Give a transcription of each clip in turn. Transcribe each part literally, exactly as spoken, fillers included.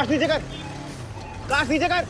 नीचे कर, ग्लास नीचे कर।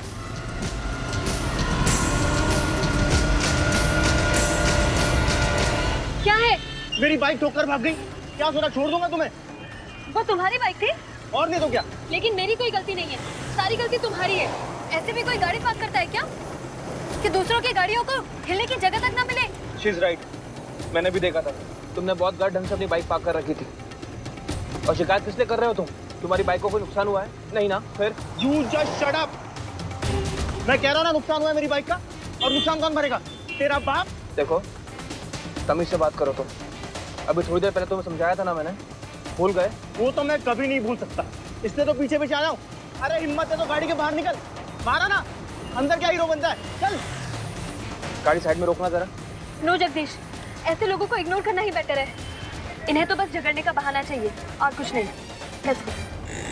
क्या है? मेरी बाइक ठोकर भाग गई। क्या सोचा छोड़ दूंगा तुम्हें? वो तुम्हारी बाइक थी? और नहीं तो क्या। लेकिन मेरी कोई गलती नहीं है, सारी गलती तुम्हारी है। ऐसे भी कोई गाड़ी पार्क करता है क्या कि दूसरों की गाड़ियों को हिलने की जगह तक ना मिले? शी इज राइट, मैंने भी देखा था। तुमने बहुत गलत ढंग से अपनी बाइक पार्क कर रखी थी। और शिकायत किस लिए कर रहे हो तुम? तुम्हारी बाइक को कोई नुकसान हुआ है? नहीं ना? फिर यू जस्ट शट अप। मैं कह रहा हूँ ना नुकसान हुआ है मेरी बाइक का, और नुकसान कौन भरेगा? तेरा बाप। देखो तमीज से बात करो तुम। अभी थोड़ी देर पहले तुम्हें समझाया था ना मैंने, भूल गए? वो तो मैं कभी नहीं भूल सकता, इसलिए तो पीछे पीछे आ जाऊं। अरे हिम्मत है तो गाड़ी के बाहर निकल। बाहर आना, अंदर क्या हीरो बनता है? चल गाड़ी साइड में रोकना जरा। नो जगदीश, ऐसे लोगों को इग्नोर करना ही बेटर है। इन्हें तो बस झगड़ने का बहाना चाहिए और कुछ नहीं। Let's go.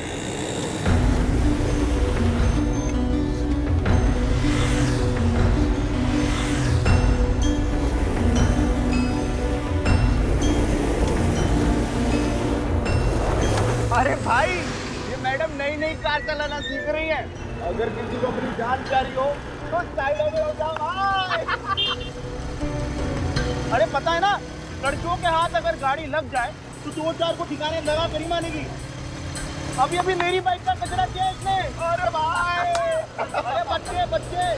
अरे भाई, ये मैडम नई नई कार चलाना सीख रही है। अगर किसी को अपनी जान प्यारी हो तो साइड में हो जाओ भाई। अरे पता है ना, लड़कियों के हाथ अगर गाड़ी लग जाए तो दो चार को ठिकाने लगा कर ही मानेगी। अभी अभी मेरी बाइक का कचरा किया इसने। अरे भाई, अरे बच्चे बच्चे।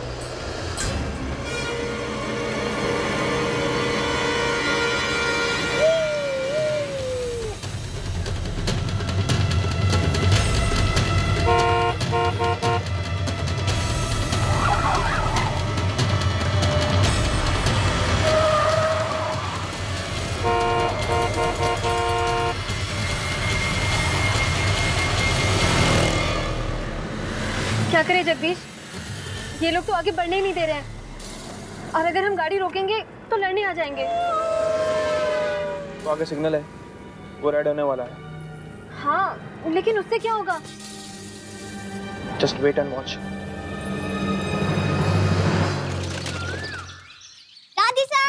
क्या करें जगदीश, ये लोग तो आगे बढ़ने ही नहीं दे रहे हैं। और अगर हम गाड़ी रोकेंगे तो लड़ने आ जाएंगे। तो आगे सिग्नल है, वो रेड होने वाला है। हाँ, लेकिन उससे क्या होगा? Just wait and watch. दादी सा,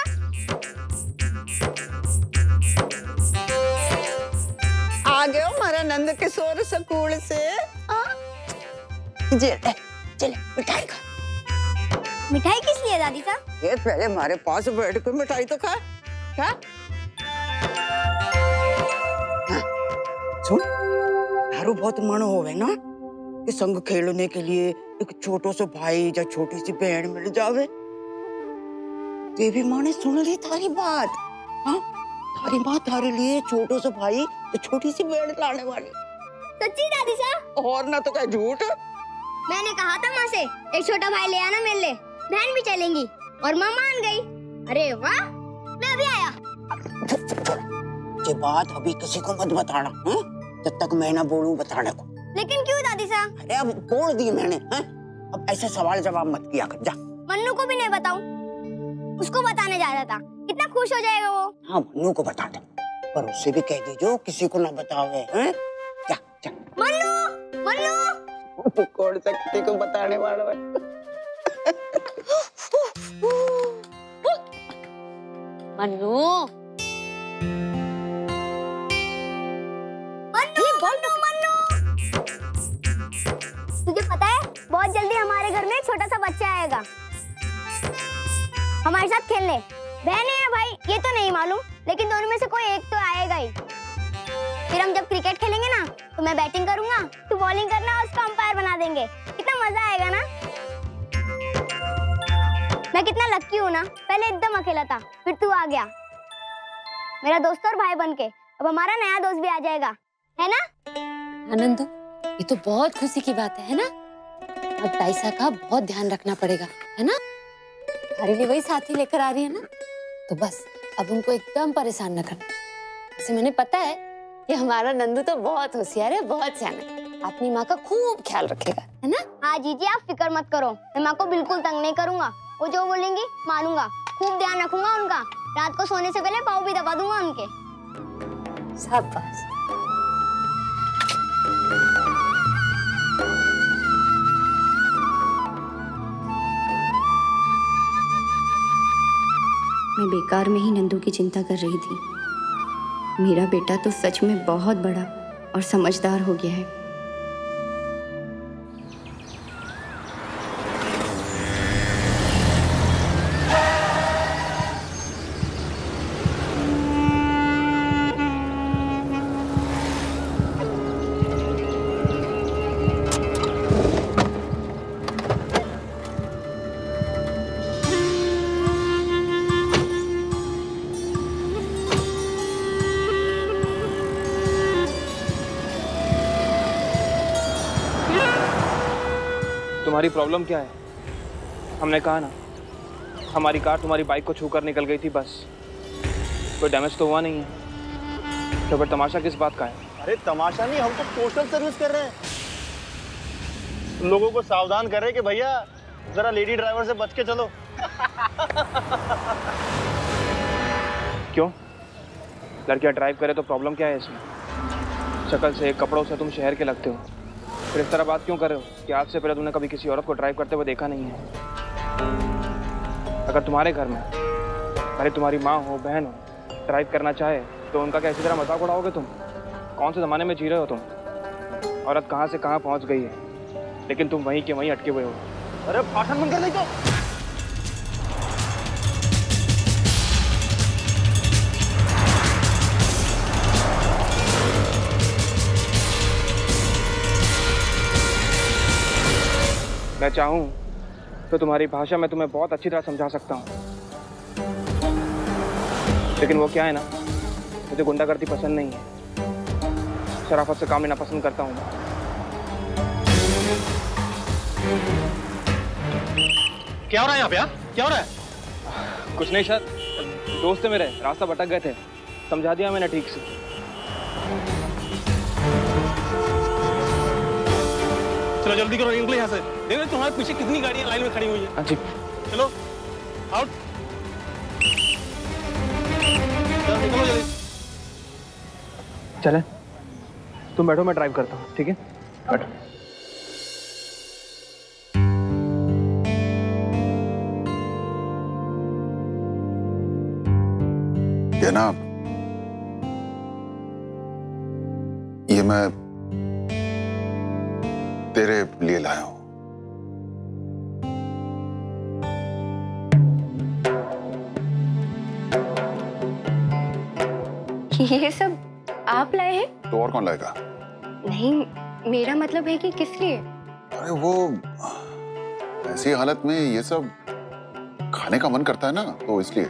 आ गए हो हमारा नंद किशोर स्कूल से? चले चले मिठाई खा। मिठाई किस लिए दादी सा? ये पहले हमारे पास बैठ कर मिठाई तो खा। क्या? हाँ, सुन, थारू बहुत मन होवे ना कि संग खेलने के लिए एक छोटो सा भाई या छोटी सी बहन मिल जावे। देवी माँ ने सुन ली थारी बात। हाँ, थारी माँ थारे लिए छोटो सा भाई तो छोटी सी बहन लाने वाली। सच्ची दादी सा? और ना तो क्या झूठ। मैंने कहा था माँ से एक छोटा भाई ले आना मेरे लिए, बहन भी चलेंगी, और माँ मान गई। अरे वाह, मैं अभी आया। ये बात अभी किसी को मत बताना, हैं? जब तक मैं ना बोलूं बताने को। लेकिन क्यों दादी सा? अरे अब बोल दी मैंने, हैं? अब ऐसे सवाल जवाब मत किया कर, जा। मन्नू को भी नहीं बताऊं? उसको बताने जा रहा था, कितना खुश हो जाएगा वो। हाँ मन्नू को बता दे, पर उससे भी कह दीजिए किसी को ना बतावे, हैं? जा जा। मन्नू, मन्नू। कौन सा किसी को बताने वाला है? मन्नू, मन्नू, मन्नू, मन्नू। तुझे पता है बहुत जल्दी हमारे घर में एक छोटा सा बच्चा आएगा हमारे साथ खेलने। बहन है भाई ये तो नहीं मालूम, लेकिन दोनों में से कोई एक तो आएगा ही। फिर हम जब क्रिकेट खेलेंगे ना तो मैं बैटिंग करूंगा, तू बॉलिंग करना और उसको अंपायर बना देंगे। कितना मजा आएगा ना। मैं कितना लकी हूँ ना, पहले एकदम अकेला था, फिर तू आ गया मेरा दोस्त और भाई बनके। अब हमारा नया दोस्त भी आ जाएगा, है ना? आनंद, ये तो बहुत खुशी की बात है, है ना? अब ताइसा का बहुत ध्यान रखना पड़ेगा, है ना? हमारे लिए वही साथी लेकर आ रही है ना, तो बस अब उनको एकदम परेशान न करना। जैसे मैंने पता है कि हमारा नंदू तो बहुत होशियार है, बहुत सियाना है, अपनी माँ का खूब ख्याल रखेगा, है ना? हाँ जीजी, आप फिक्र मत करो, मैं माँ को बिल्कुल तंग नहीं करूंगा। वो जो बोलेंगी मानूंगा, खूब ध्यान रखूंगा उनका। रात को सोने से पहले पाँव भी दबा दूंगा उनके। शाबाश। मैं बेकार में ही नंदू की चिंता कर रही थी। मेरा बेटा तो सच में बहुत बड़ा और समझदार हो गया है। तुम्हारी प्रॉब्लम क्या है? हमने कहा ना, हमारी कार तुम्हारी बाइक को छू कर निकल गई थी बस, कोई डैमेज तो हुआ नहीं है। तो फिर तमाशा किस बात का है? अरे तमाशा नहीं, हम तो सोशल सर्विस कर रहे हैं, लोगों को सावधान कर रहे हैं कि भैया जरा लेडी ड्राइवर से बच के चलो। क्यों? लड़कियां ड्राइव करे तो प्रॉब्लम क्या है इसमें? शक्ल से, कपड़ों से तुम शहर के लगते हो, फिर इस तरह बात क्यों कर रहे हो कि आज से पहले तुमने कभी किसी औरत को ड्राइव करते हुए देखा नहीं है? अगर तुम्हारे घर में अरे तुम्हारी माँ हो, बहन हो, ड्राइव करना चाहे तो उनका क्या इसी तरह मजाक उड़ाओगे तुम? कौन से ज़माने में जी रहे हो तुम? औरत कहाँ से कहाँ पहुँच गई है, लेकिन तुम वहीं के वहीं अटके हुए हो। अरे भाषण बंद कर नहीं तो। मैं चाहूँ तो तुम्हारी भाषा में तुम्हें बहुत अच्छी तरह समझा सकता हूँ, लेकिन वो क्या है ना, मुझे गुंडागर्दी पसंद नहीं है, शराफत से काम लेना पसंद करता हूँ। क्या हो रहा है यहाँ पे? क्या हो रहा है? कुछ नहीं सर, दोस्त है मेरे, रास्ता भटक गए थे, समझा दिया मैंने ठीक से। चलो जल्दी करो, निकलो यहाँ से। देखो तुम्हारे पीछे कितनी गाड़ियाँ लाइन में खड़ी हुई है। हाँ जी। चलो आउट, चलो निकलो जल्दी। चले, तुम बैठो, मैं ड्राइव करता हूँ, ठीक है? बैठो। जनाब, ये मैं तेरे लिए लाया हूं। ये सब आप लाए हैं? तो और कौन लाएगा? नहीं, मेरा मतलब है कि किस लिए? अरे वो ऐसी हालत में ये सब खाने का मन करता है ना, तो इसलिए।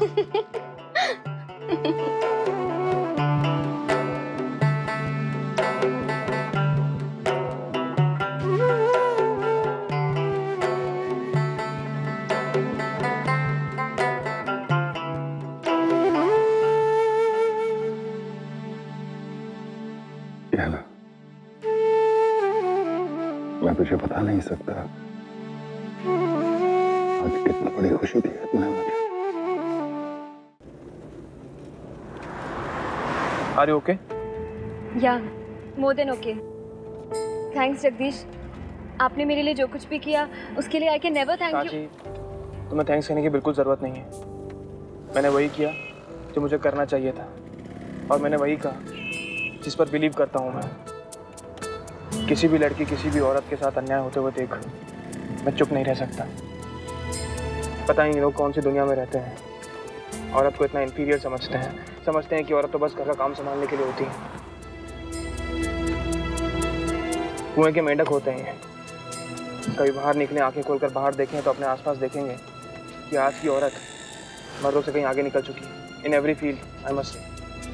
मैं तुझे बता नहीं सकता आज कितनी बड़ी खुशी दी है तूने मुझे। Are you okay? या more than okay. Thanks Jagdish, आपने मेरे लिए जो कुछ भी किया उसके लिए I can never thank you. जी, तुम्हें थैंक्स कहने की बिल्कुल जरूरत नहीं है। मैंने वही किया जो मुझे करना चाहिए था, और मैंने वही कहा जिस पर बिलीव करता हूँ मैं। किसी भी लड़की, किसी भी औरत के साथ अन्याय होते हुए देख मैं चुप नहीं रह सकता। पता नहीं लोग कौन सी दुनिया में रहते हैं, औरत को इतना इंफीरियर समझते हैं, समझते हैं कि औरत तो बस घर का काम संभालने के लिए होती है। कुएं के मेंढक होते हैं। कभी बाहर निकले, आंखें खोलकर बाहर देखें तो अपने आसपास देखेंगे कि आज की औरत मर्दों से कहीं आगे निकल चुकी है। In every field I must say.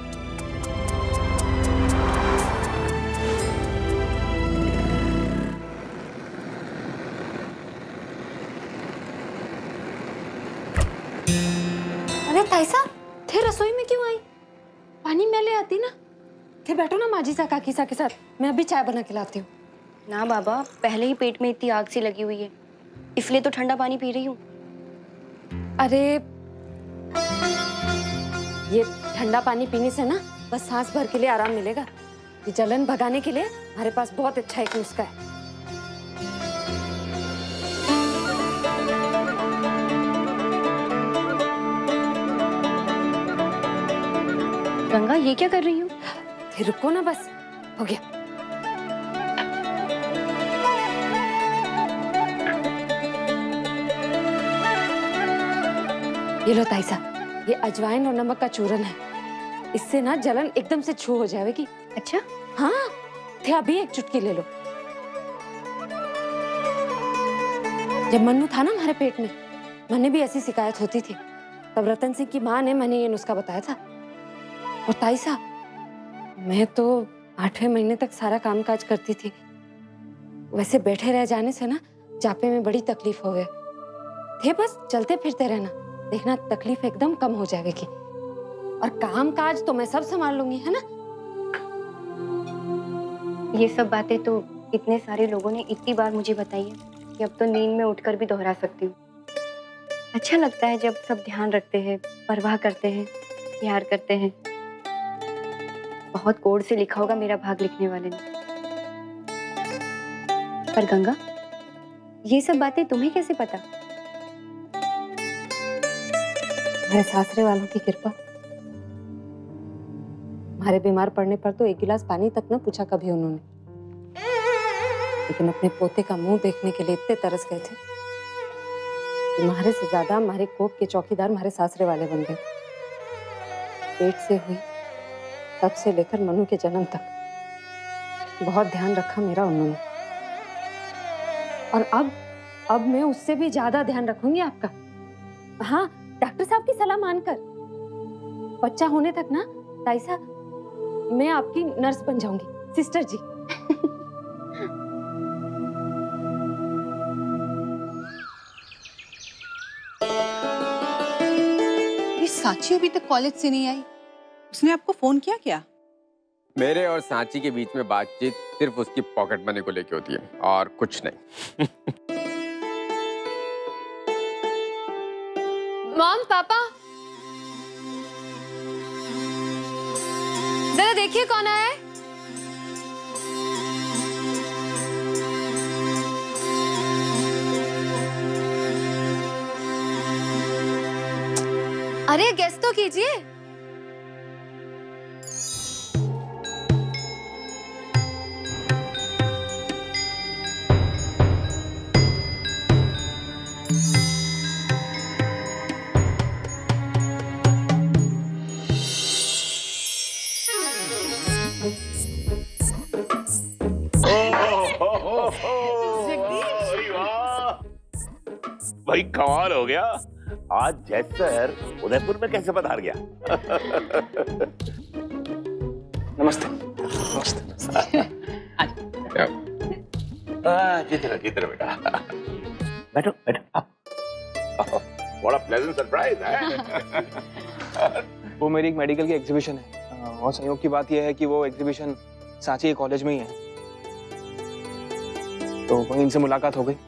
ताईसा, थे रसोई में क्यों आई? पानी मैं ले आती ना। थे बैठो ना माजी सा काकी सा के साथ, मैं अभी चाय बना के लाती हूँ। ना बाबा, पहले ही पेट में इतनी आग सी लगी हुई है, इसलिए तो ठंडा पानी पी रही हूँ। अरे ये ठंडा पानी पीने से ना बस सांस भर के लिए आराम मिलेगा। ये जलन भगाने के लिए हमारे पास बहुत अच्छा एक नुस्खा है। गंगा, ये क्या कर रही हूँ? फिर रुको ना, बस हो गया। ये लो ताईसा, ये अजवाइन और नमक का चूरन है। इससे ना जलन एकदम से छू हो जाएगी। अच्छा? हाँ, थे अभी एक चुटकी ले लो। जब मन्नू था ना हमारे पेट में, मैंने भी ऐसी शिकायत होती थी, तब रतन सिंह की माँ ने मैंने ये नुस्खा बताया था। और ताईसा, मैं तो आठवें महीने तक सारा काम काज करती थी। वैसे बैठे रह जाने से ना जापे में बड़ी तकलीफ हो गए थे, बस चलते फिरते रहना, देखना तकलीफ एकदम कम हो जाएगी। और काम काज तो मैं सब संभाल लूंगी, है ना? ये सब बातें तो इतने सारे लोगों ने इतनी बार मुझे बताई है कि अब तो नींद में उठकर भी दोहरा सकती हूँ। अच्छा लगता है जब सब ध्यान रखते हैं, परवाह करते हैं, प्यार करते हैं। बहुत कोड से लिखा होगा मेरा भाग लिखने वाले ने। पर गंगा, ये सब बातें तुम्हें कैसे पता? मेरे सासरे वालों की कृपा। हमारे बीमार पड़ने पर तो एक गिलास पानी तक न पूछा कभी उन्होंने, लेकिन अपने पोते का मुंह देखने के लिए इतने तरस गए थे कि हमारे से ज्यादा हमारे कोप के चौकीदार हमारे सासरे वाले बन गए। पेट से हुई तब से लेकर मनु के जन्म तक बहुत ध्यान रखा मेरा उन्होंने, और अब अब मैं उससे भी ज्यादा ध्यान रखूंगी आपका। हाँ, डॉक्टर साहब की सलाह मानकर बच्चा होने तक ना ताई साहब मैं आपकी नर्स बन जाऊंगी, सिस्टर जी। ये सांची अभी तक कॉलेज से नहीं आई, उसने आपको फोन किया क्या? मेरे और सांची के बीच में बातचीत सिर्फ उसकी पॉकेट मनी को लेके होती है और कुछ नहीं। मॉम, पापा, जरा देखिए कौन आया है। अरे गेस तो कीजिए। भाई कमाल हो गया, आज जैसर उदयपुर में कैसे पधार गया? नमस्ते। नमस्ते। जितना जितना बेटा, बैठो बैठो। बड़ा प्लेजेंट सरप्राइज है। वो मेरी एक मेडिकल की एग्जीबिशन है, और संयोग की बात यह है कि वो एग्जीबिशन सांची के कॉलेज में ही है, तो वहीं इनसे मुलाकात हो गई।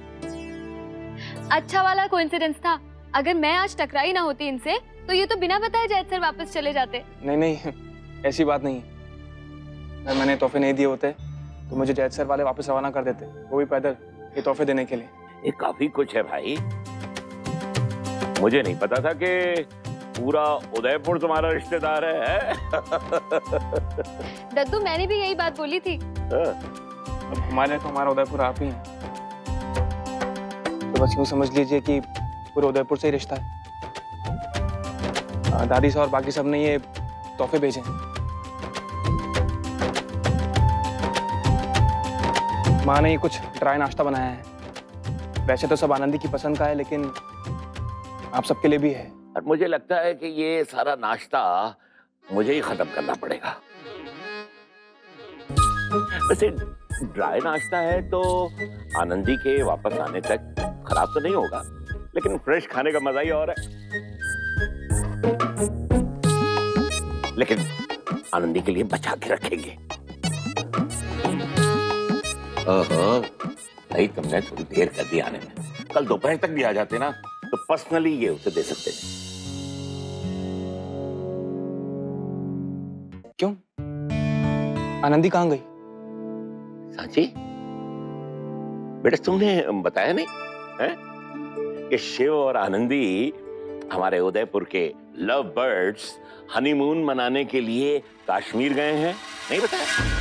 अच्छा वाला कोइंसिडेंस था। अगर मैं आज टकराई ना होती इनसे तो ये तो बिना बताए जैद सर वापस चले जाते। नहीं नहीं, ऐसी बात नहीं है। अगर मैंने तोहफे नहीं दिए होते तो मुझे जैद सर वाले वापस रवाना कर देते, वो भी पैदल, ये तोहफे देने के लिए। ये काफी कुछ है भाई, मुझे नहीं पता था कि पूरा उदयपुर तुम्हारा रिश्तेदार है। दद्दू, मैंने भी यही बात बोली थी। अब हमारे तो हमारा उदयपुर आप ही हैं, तो बस यूं समझ लीजिए कि पूरे उदयपुर से ही रिश्ता है। दादी साहब और बाकी सब ने ये तोहफे भेजे हैं। माँ ने ये कुछ ड्राई नाश्ता बनाया है। वैसे तो सब आनंदी की पसंद का है, लेकिन आप सबके लिए भी है। और मुझे लगता है कि ये सारा नाश्ता मुझे ही खत्म करना पड़ेगा। वैसे ड्राई नाश्ता है तो आनंदी के वापस आने तक खराब तो नहीं होगा, लेकिन फ्रेश खाने का मजा ही और है। लेकिन आनंदी के लिए बचा के रखेंगे। ओहो, भाई तुमने थोड़ी देर कर दी आने में। कल दोपहर तक भी आ जाते ना तो पर्सनली ये उसे दे सकते थे। क्यों? आनंदी कहाँ गई? सांची, बेटा तुमने बताया नहीं है कि शिव और आनंदी हमारे उदयपुर के लव बर्ड्स हनीमून मनाने के लिए कश्मीर गए हैं? नहीं बताया?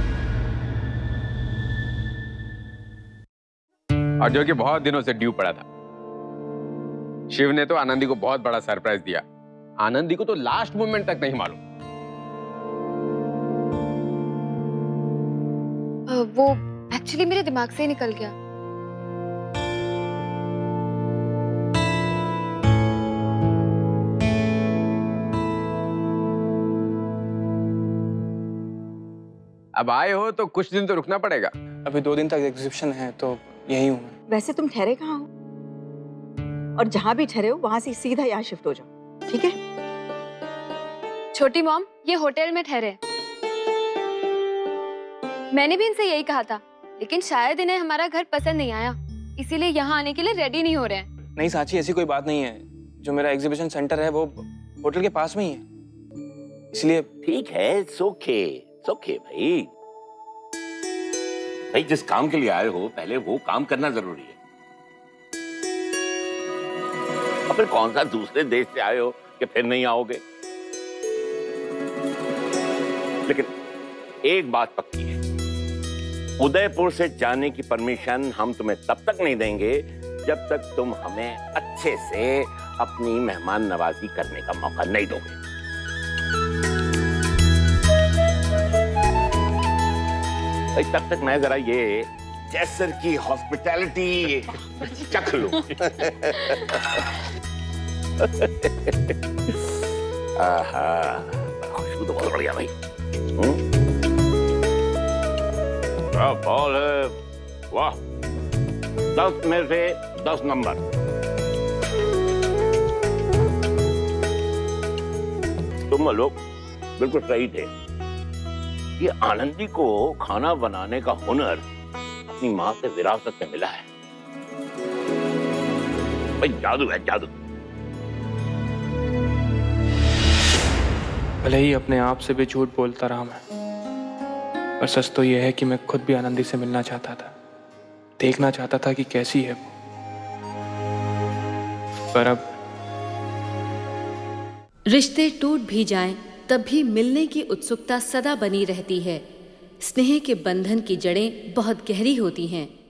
और जो कि बहुत दिनों से ड्यू पड़ा था। शिव ने तो आनंदी को बहुत बड़ा सरप्राइज दिया। आनंदी को तो लास्ट मोमेंट तक नहीं मालूम। वो एक्चुअली मेरे दिमाग से ही निकल गया। अब आए हो तो कुछ दिन तो रुकना पड़ेगा। अभी दो दिन तक एग्जीबिशन है, तो यही हूँ मैं। वैसे तुम ठहरे कहाँ हो? और जहाँ भी ठहरे हो वहां से सीधा यहाँ शिफ्ट हो जाओ, ठीक है? छोटी मॉम, ये होटल में ठहरे। मैंने भी इनसे यही कहा था, लेकिन शायद इन्हें हमारा घर पसंद नहीं आया, इसीलिए यहाँ आने के लिए रेडी नहीं हो रहे हैं। नहीं साची, ऐसी कोई बात नहीं है। जो मेरा एग्जीबिशन सेंटर है वो होटल के पास में ही है, इसलिए। ठीक है, सोखे सोखे भाई भाई जिस काम के लिए आए हो पहले वो काम करना जरूरी है। और फिर कौन सा दूसरे देश से आए हो कि फिर नहीं आओगे। लेकिन एक बात पक्की है, उदयपुर से जाने की परमिशन हम तुम्हें तब तक नहीं देंगे जब तक तुम हमें अच्छे से अपनी मेहमान नवाजी करने का मौका नहीं दोगे। भाई तब तक मैं जरा ये जैसर की हॉस्पिटैलिटी चख लूं। आहा, खुशबू तो बहुत बढ़िया भाई। क्या बॉल है, वाह। दस में से दस नंबर। तुम लोग बिल्कुल सही थे। ये आनंदी को खाना बनाने का हुनर अपनी माँ से विरासत में मिला है। भाई जादू है, जादू। भले ही अपने आप से भी झूठ बोलता रहा मैं, पर सच तो यह है कि मैं खुद भी आनंदी से मिलना चाहता था, देखना चाहता था कि कैसी है वो। पर अब रिश्ते टूट भी जाएं तब भी मिलने की उत्सुकता सदा बनी रहती है। स्नेह के बंधन की जड़ें बहुत गहरी होती हैं।